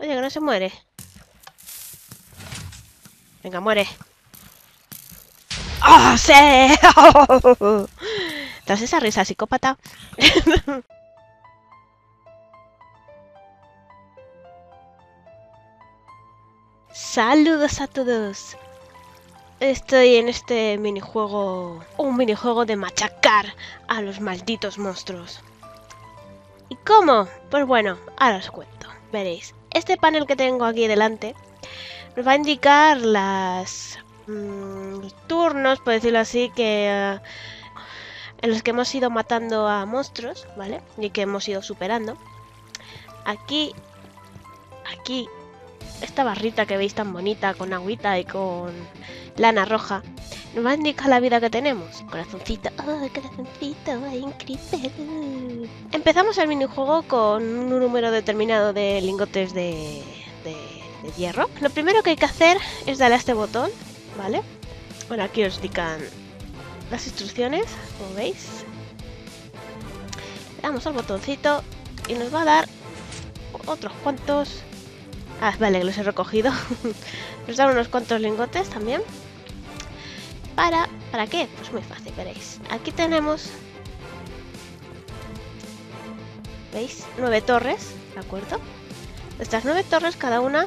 Oye, que no se muere. Venga, muere. ¡Oh, sí! Tras esa risa psicópata. Saludos a todos. Estoy en este minijuego. Un minijuego de machacar a los malditos monstruos. ¿Y cómo? Pues bueno, ahora os cuento. Veréis. Este panel que tengo aquí delante nos va a indicar los turnos, por decirlo así, que en los que hemos ido matando a monstruos, ¿vale? Y que hemos ido superando. Aquí, esta barrita que veis tan bonita, con agüita y con lana roja, nos va a indicar la vida que tenemos. Corazoncito, oh, corazoncito, increíble. Empezamos el minijuego con un número determinado de lingotes de hierro. Lo primero que hay que hacer es darle a este botón, ¿vale? Bueno, aquí os indican las instrucciones, como veis. Le damos al botoncito y nos va a dar otros cuantos. Ah, vale, que los he recogido. Nos dan unos cuantos lingotes también. ¿Para qué? Pues muy fácil, veréis. Aquí tenemos, ¿veis? 9 torres, ¿de acuerdo? Estas 9 torres, cada una,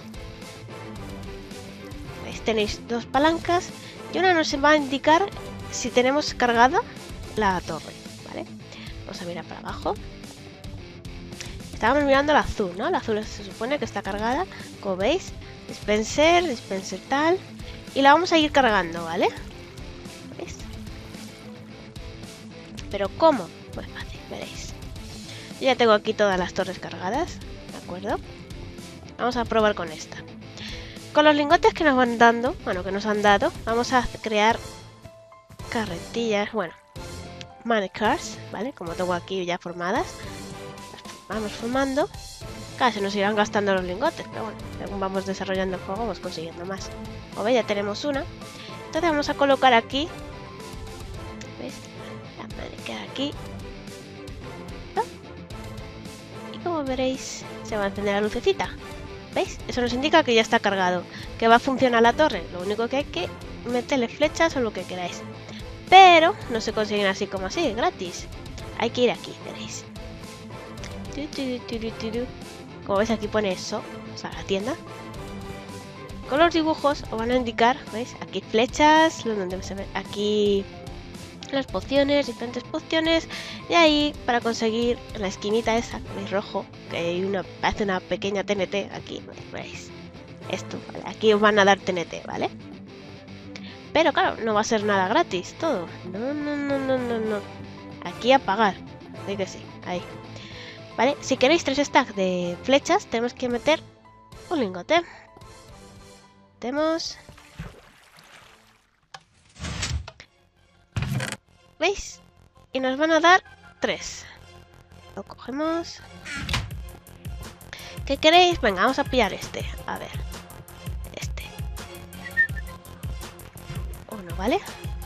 ¿veis? Tenéis 2 palancas y una nos va a indicar si tenemos cargada la torre, ¿vale? Vamos a mirar para abajo. Estábamos mirando el azul, ¿no? El azul se supone que está cargada, como veis. Dispenser tal. Y la vamos a ir cargando, ¿vale? ¿Veis? ¿Pero cómo? Pues fácil, veréis. Yo ya tengo aquí todas las torres cargadas, ¿de acuerdo? Vamos a probar con esta. Con los lingotes que nos van dando, bueno, que nos han dado, vamos a crear carretillas, bueno, minecars, ¿vale? Como tengo aquí ya formadas. Vamos formando. Claro, se nos irán gastando los lingotes, pero bueno, según vamos desarrollando el juego vamos consiguiendo más. Como veis, ya tenemos una. Entonces vamos a colocar aquí, ¿veis? La madre queda aquí. ¿No? Y como veréis, se va a encender la lucecita. ¿Veis? Eso nos indica que ya está cargado, que va a funcionar la torre. Lo único que hay que meterle flechas o lo que queráis. Pero no se consiguen así como así, gratis. Hay que ir aquí, veréis. Como veis, aquí pone eso, o sea, la tienda. Con los dibujos os van a indicar, ¿veis? Aquí flechas, donde se ve, aquí las pociones, diferentes pociones. Y ahí, para conseguir en la esquinita esa, ¿veis? Rojo, que hay parece una pequeña TNT aquí, ¿veis? Esto, ¿vale? Aquí os van a dar TNT, ¿vale? Pero claro, no va a ser nada gratis, todo. No. Aquí a pagar, de que sí, ahí. ¿Vale? Si queréis 3 stacks de flechas, tenemos que meter un lingote. Metemos. ¿Veis? Y nos van a dar 3. Lo cogemos. ¿Qué queréis? Venga, vamos a pillar este. A ver. Este. Uno, ¿vale?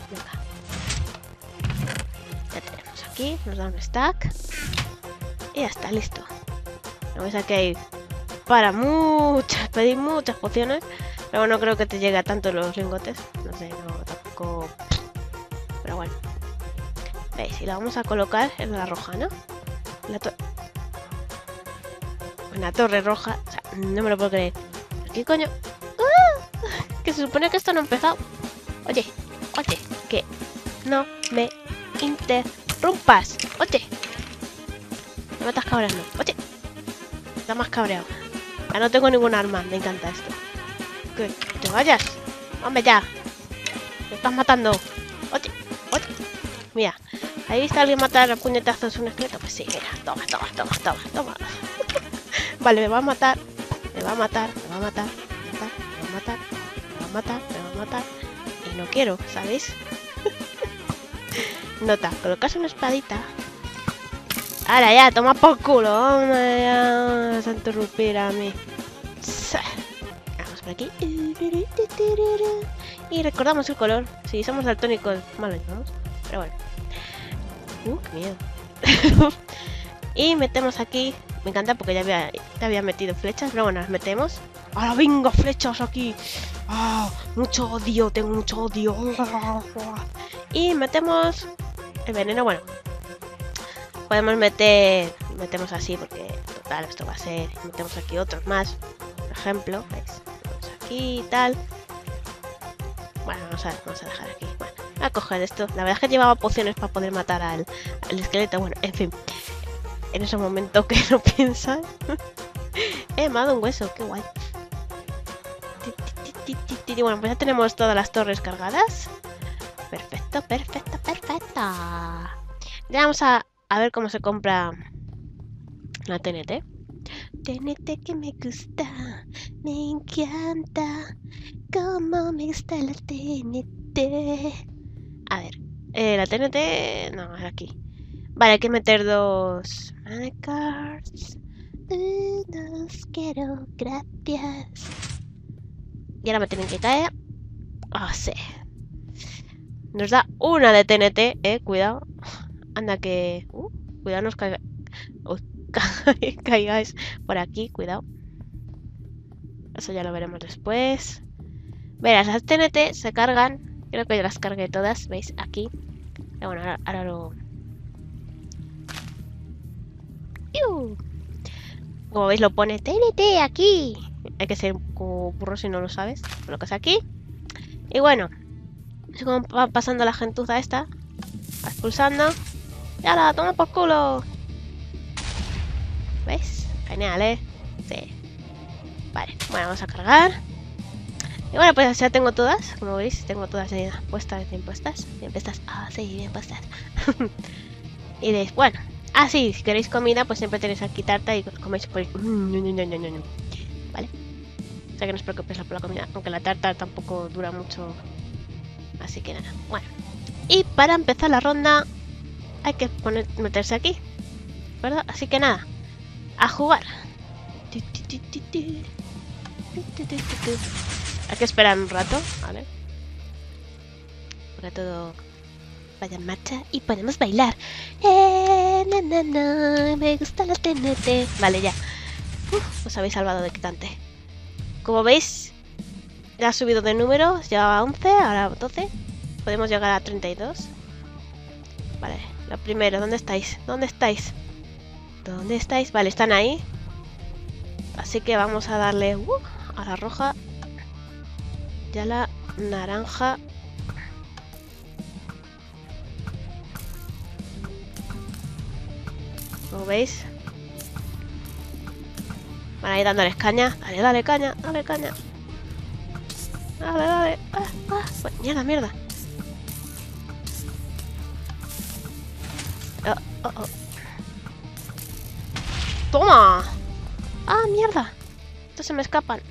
Venga. Ya tenemos aquí. Nos da un stack. Y ya está, listo. Vamos a que hay para pedir muchas pociones. Pero no creo que te llegue a tanto los lingotes. No sé, no, tampoco. Pero bueno. ¿Veis? Y la vamos a colocar en la roja, ¿no? En la torre roja. O sea, no me lo puedo creer. ¿Qué coño? ¡Ah! Que se supone que esto no ha empezado. Oye, que no me interrumpas. Oye. No me estás cabreando. Oye. Está más cabreado. Ya no tengo ningún arma. Me encanta esto. ¿Qué? ¿Te vayas? Hombre, ya. Me estás matando. Oye. Mira. ¿Ahí viste a alguien matar a puñetazos un esqueleto? Pues sí, mira. Toma. Vale, me va a matar. Me va a matar. Y no quiero, ¿sabéis? Nota. Colocas una espadita. Ahora ya, toma por culo. Hombre, ya vas a interrumpir a mí. Vamos por aquí. Y recordamos el color. Si somos daltónicos, mal lo llevamos. Pero bueno. Qué miedo. Y metemos aquí. Me encanta porque ya había metido flechas, pero bueno, las metemos. ¡Ahora venga, flechas aquí! ¡Ah! Mucho odio, tengo mucho odio. Y metemos el veneno, bueno. Podemos metemos así porque total, esto va a ser. Metemos aquí otros más. Por ejemplo, ¿veis? Metemos aquí y tal. Bueno, vamos a dejar aquí. Bueno, voy a coger esto. La verdad es que llevaba pociones para poder matar al esqueleto. Bueno, en fin. En ese momento que no piensas. Me ha dado un hueso, qué guay. Bueno, pues ya tenemos todas las torres cargadas. Perfecto, perfecto, perfecto. Ya vamos a ver cómo se compra la TNT. TNT que me gusta, me encanta. Cómo me gusta la TNT. A ver, la TNT... No, es aquí. Vale, hay que meter 2 mana cards. Los quiero, gracias. Y ahora me tienen que caer. Ah, sí. Nos da una de TNT, cuidado. Anda que... cuidado, nos caiga... caigáis por aquí, cuidado. Eso ya lo veremos después. Verás, las TNT se cargan. Creo que yo las cargué todas, ¿veis? Aquí. Pero bueno, ahora lo... Como veis lo pone TNT aquí. Hay que ser como burro si no lo sabes. Lo que es aquí. Y bueno. Como va pasando la gentuza esta. Va expulsando. Y ahora, toma por culo. ¿Veis? Genial, ¿eh? Sí. Vale, bueno, vamos a cargar. Y bueno, pues ya tengo todas. Como veis, tengo todas ya puestas, bien puestas. Bien puestas. Ah, sí, bien puestas. Y diréis, bueno. Ah, sí, si queréis comida, pues siempre tenéis aquí tarta y coméis por ahí. Vale. O sea que no os preocupéis por la comida. Aunque la tarta tampoco dura mucho. Así que nada. Bueno. Y para empezar la ronda hay que meterse aquí. ¿Verdad? Así que nada. A jugar. Hay que esperar un rato. Vale. Para todo vaya en marcha y podemos bailar. Me gusta la TNT. Vale, ya. Os habéis salvado de quitante. Como veis, ya ha subido de números. Ya a 11, ahora 12. Podemos llegar a 32. Vale, lo primero, ¿dónde estáis? ¿Dónde estáis? ¿Dónde estáis? Vale, están ahí. Así que vamos a darle a la roja. Ya la naranja. ¿Lo veis? Van a ir dándoles caña. Dale, dale caña, dale caña. Dale, dale. Pues, mierda. Oh. ¡Toma! ¡Ah, mierda! Estos se me escapan.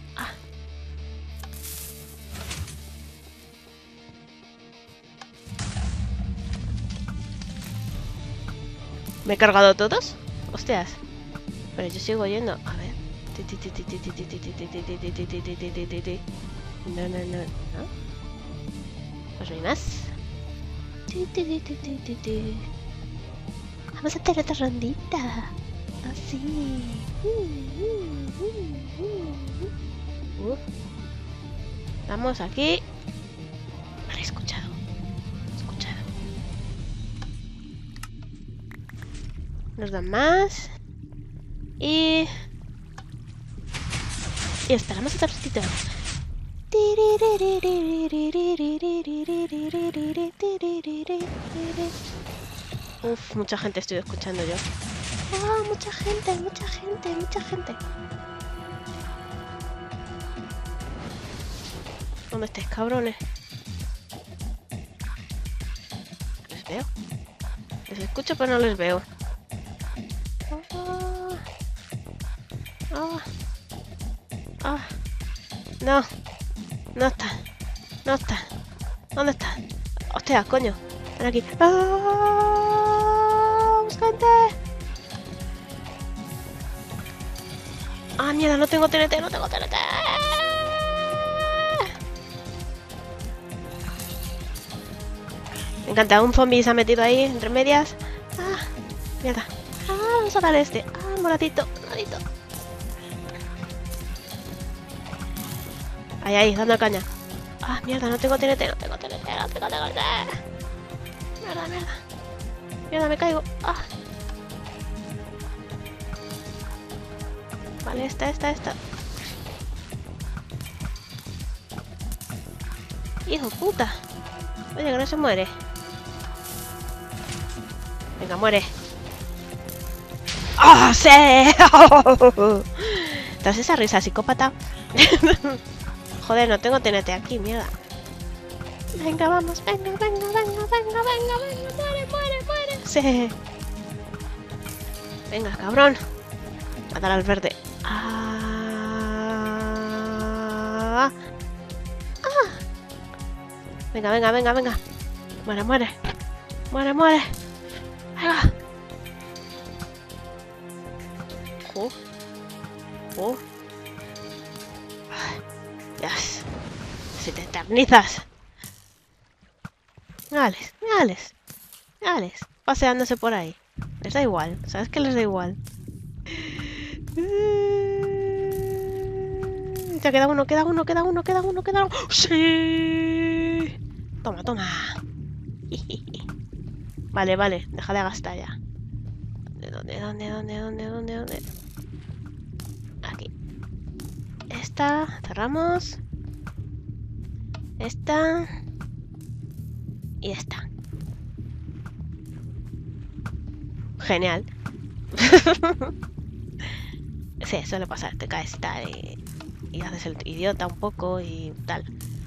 ¿Me he cargado todos? Hostias. Pero yo sigo yendo. A ver. No. Pues no hay más. Vamos a hacer otra rondita. Así. Vamos aquí. Vale, escuchado. Nos dan más. Y esperamos otro ratito. Uf, mucha gente estoy escuchando yo. Ah, mucha gente. ¿Dónde estáis, cabrones? Les veo. Les escucho, pero no les veo. No está. ¿Dónde está? Hostia, coño. Están aquí. ¡Gente! Ah, mierda, no tengo TNT. Me encanta, un zombie se ha metido ahí entre medias. Mierda. Vamos a darle este. Ah, moradito, moradito. Ahí, ahí, dando caña. Ah, mierda, no tengo TNT, no tengo TNT, no tengo TNT. Mierda, mierda. Mierda, me caigo. Ah. Vale, esta. Hijo puta. Oye, que no se muere. Venga, muere. ¡Oh, sí! Tras esa risa psicópata. Joder, no tengo TNT aquí, mierda. Venga, vamos, venga. Muere. Sí. Venga, cabrón. Matar al verde. Venga. Muere. Venga. Dios. Si te eternizas. Mírales. Paseándose por ahí. Les da igual. ¿Sabes que les da igual? Ya queda uno. ¡Sí! Toma. Vale. Deja de gastar ya. ¿Dónde? Aquí. Esta. Cerramos. Esta. Y esta. Genial. Sí, suele pasar. Te caes y tal. Y haces el idiota un poco y tal.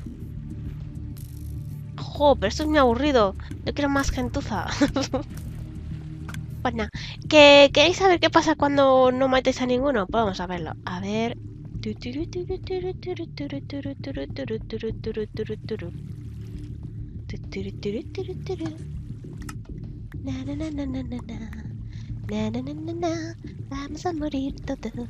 ¡Jo! Pero esto es muy aburrido. Yo quiero más gentuza. Pues nada. ¿Queréis saber qué pasa cuando no matéis a ninguno? Pues vamos a verlo. A ver. Vamos a morir todos.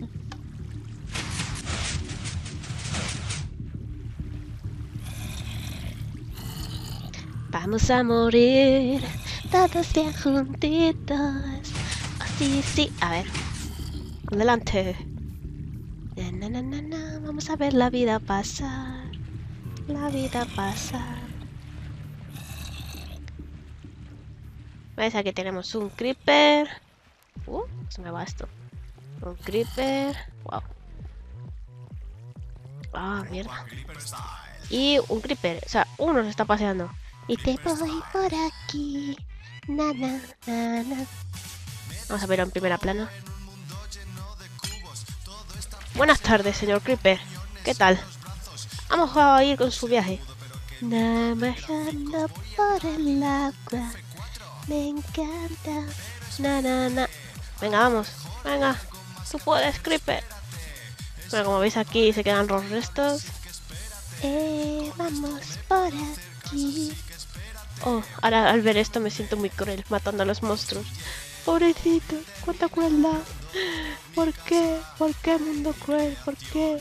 Vamos a morir todos bien juntitos. Oh, sí. A ver. Adelante. Vamos a ver la vida pasar. ¿Ves? Aquí tenemos un creeper. Se me va esto. Un creeper. Wow. Ah, mierda. Y un creeper. O sea, uno se está paseando. Y te voy por aquí. Na. Vamos a ver en primera plana. Buenas tardes, señor Creeper. ¿Qué tal? Vamos a ir con su viaje. Navegando por el agua. Me encanta. Na. Venga, vamos. Venga. Tú puedes, Creeper. Bueno, como veis aquí se quedan los restos. Vamos por aquí. Oh, ahora al ver esto me siento muy cruel, matando a los monstruos. Pobrecito, cuánta crueldad. ¿Por qué? ¿Por qué, mundo cruel? ¿Por qué?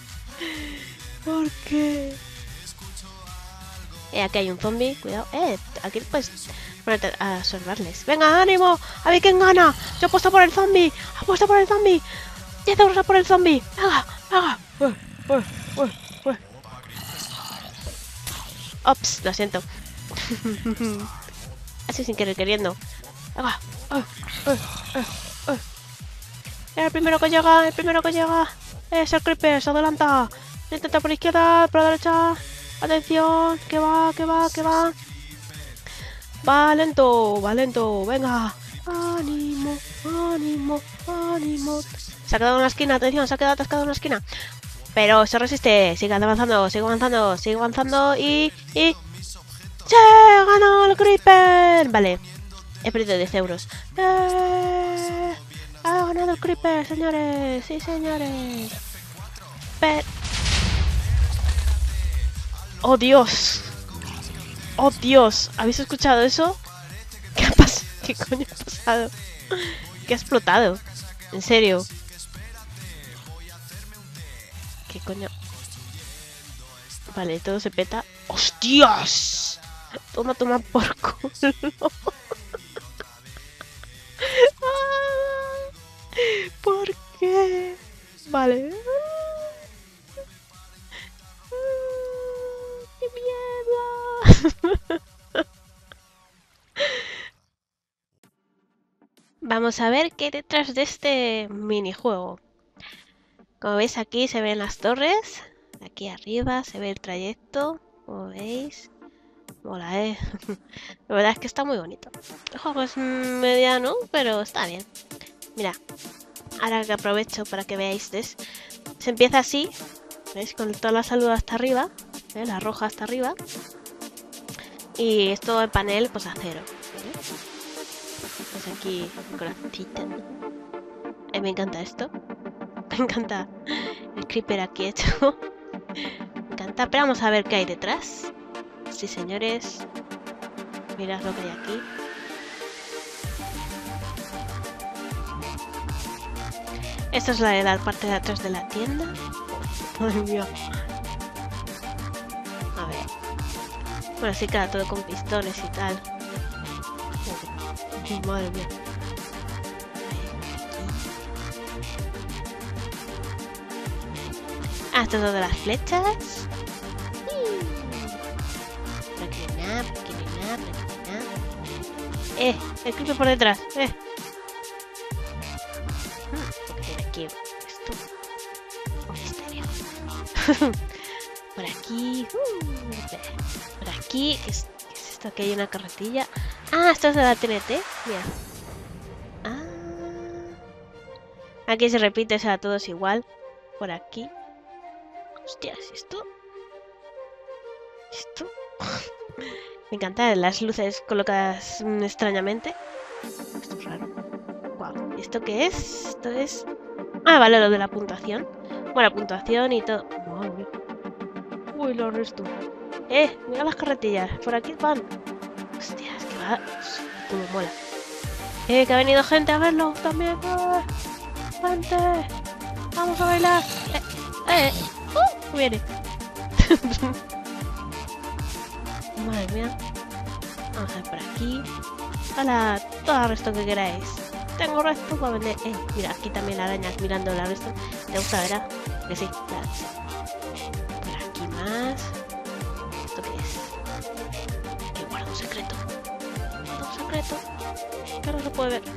Aquí hay un zombie, cuidado. Aquí puedes ponerte a observarles. ¡Venga, ánimo! ¡A ver quién gana! ¡Yo apuesto por el zombie! ¡Apuesto por el zombie! ¡10 € por el zombie! ¡Venga! Ops, lo siento. Así sin querer queriendo. ¡Venga! El primero que llega. Es el Creeper, se adelanta. Intenta por la izquierda, por la derecha. Atención, que va. Va lento, venga. Ánimo. Se ha quedado en una esquina, atención, se ha quedado atascado en una esquina. Pero se resiste, sigue avanzando y... ¡Se ha ganado el Creeper! Vale, he perdido 10 €. ¡Ha ganado el Creeper, señores! ¡Sí, señores! ¡Oh, Dios! ¡Oh, Dios! ¿Habéis escuchado eso? ¿Qué ha pasado? ¿Qué coño ha pasado? ¿Qué ha explotado? ¿En serio? ¿Qué coño? Vale, todo se peta. ¡Hostias! Toma por culo. ¿Por qué? Vale. ¡Qué miedo! Vamos a ver qué hay detrás de este minijuego. Como veis aquí se ven las torres. Aquí arriba se ve el trayecto. Como veis. Mola, La verdad es que está muy bonito. El juego es mediano, pero está bien. Mira, ahora que aprovecho para que veáis, se empieza así. ¿Veis? Con toda la salud hasta arriba. La roja hasta arriba. Y esto el panel, pues a cero. Pues aquí, corazoncito. Me encanta esto. Me encanta el creeper aquí hecho. Me encanta. Pero vamos a ver qué hay detrás. Sí, señores. Mirad lo que hay aquí. Esta es la parte de atrás de la tienda. Madre mía. A ver. Bueno, sí, claro, todo con pistones y tal. Madre mía. Ah, esto es lo de las flechas. Por aquí no hay nada, por aquí no hay nada, por aquí no hay nada. El creeper por detrás, ¿Qué tiene aquí esto? Un misterio. Por aquí. Por aquí. ¿Qué es esto? Aquí hay una carretilla. Ah, esto es de la TNT. Mira. Ah. Aquí se repite, o sea, todo es igual. Por aquí. Hostias, ¿esto? ¿Esto? Me encantan las luces colocadas extrañamente. Esto es raro. Wow. ¿Y esto qué es? Esto es... Ah, vale, lo de la puntuación. Bueno, puntuación y todo. Madre mía. Uy, lo resto. Mira las carretillas. Por aquí van. Hostias, que va. Como mola. Que ha venido gente a verlo también. Gente. Vamos a bailar. Viene. Madre mía. Vamos a ver por aquí. Hola, todo el resto que queráis. Tengo resto para vender. Mira, aquí también la araña mirando la resto. ¿Te gusta, verdad? Que sí, claro. Por aquí más. ¿Esto qué es? Que guarda un secreto. Guarda un secreto. Que no se puede ver.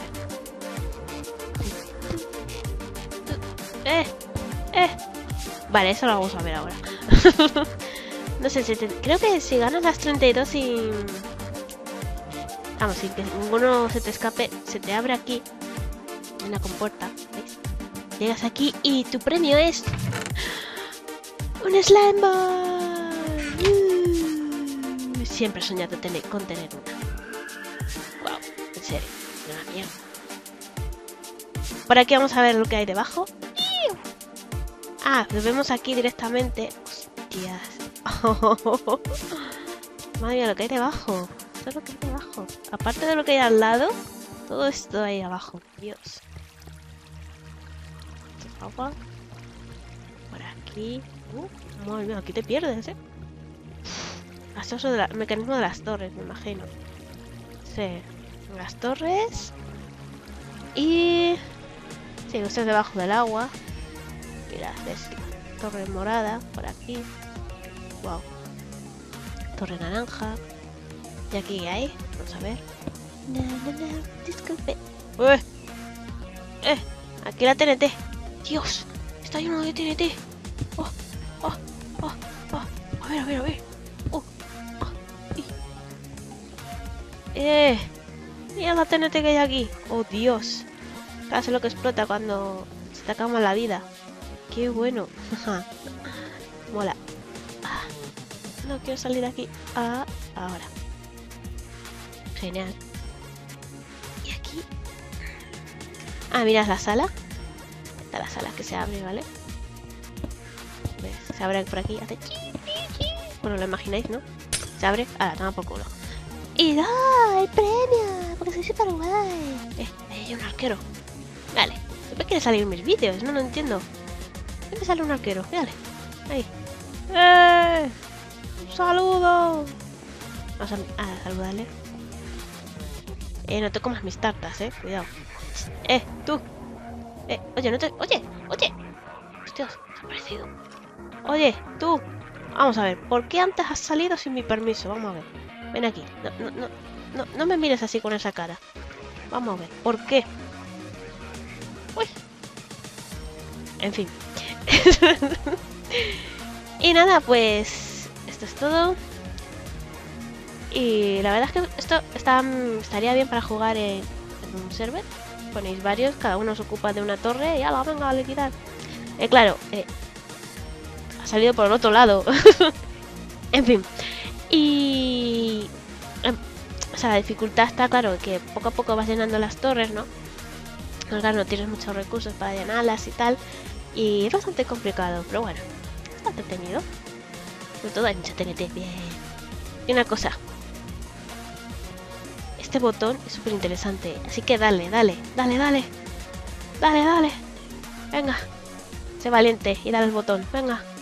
A ver. Vale, eso lo vamos a ver ahora. No sé, creo que si ganas las 32 sin... Vamos, sin que ninguno se te escape, se te abre aquí en la compuerta, ¿veis? Llegas aquí y tu premio es... ¡un slime ball! Siempre he soñado con tener una. Wow, en serio, una mierda. Por aquí vamos a ver lo que hay debajo. Ah, lo vemos aquí directamente. Hostias. Madre mía, lo que hay debajo. Esto es lo que hay debajo. Aparte de lo que hay al lado, todo esto ahí abajo. Dios. Esto es agua. Por aquí. Madre mía, aquí te pierdes, Esto es el mecanismo de las torres, me imagino. Sí. Las torres. Y... sí, esto es debajo del agua. Mirad, es torre morada por aquí. Wow. Torre naranja. ¿Y aquí qué hay? Vamos a ver. Disculpe. Aquí la TNT. Dios, está lleno de TNT. A ver. Mira la TNT que hay aquí. Oh, Dios. Casi lo que explota cuando se te acaba la vida. Qué bueno. Mola. No quiero salir de aquí. Ahora. Genial. Y aquí. Mira, es la sala. Está la sala que se abre, ¿vale? ¿Ves? Se abre por aquí. Hace chi. Bueno, lo imagináis, ¿no? Se abre. Toma por culo. ¡Y da! ¡El premio! Porque soy súper guay. Hay un arquero. Vale. Siempre quiere salir en mis vídeos. No lo entiendo. Siempre sale un arquero. Mírale. Ahí. ¡Saludo! Vamos a saludarle. No te comas mis tartas, cuidado. Tú. Oye, no te... Oye, oye. Hostias, se ha aparecido. Oye, tú. Vamos a ver, ¿por qué antes has salido sin mi permiso? Vamos a ver. Ven aquí. No me mires así con esa cara. Vamos a ver, ¿por qué? Uy. En fin. Y nada, pues... Esto es todo. Y la verdad es que esto estaría bien para jugar en un server. Ponéis varios, cada uno se ocupa de una torre y ¡ala, venga, a liquidar! Claro, ha salido por el otro lado. En fin. Y... o sea, la dificultad está claro que poco a poco vas llenando las torres, ¿no? Claro, no tienes muchos recursos para llenarlas y tal. Y es bastante complicado, pero bueno, está entretenido. Sobre todo hay mucha TNT. Bien. Y una cosa. Este botón es súper interesante. Así que dale. Venga. Sé valiente y dale al botón. Venga.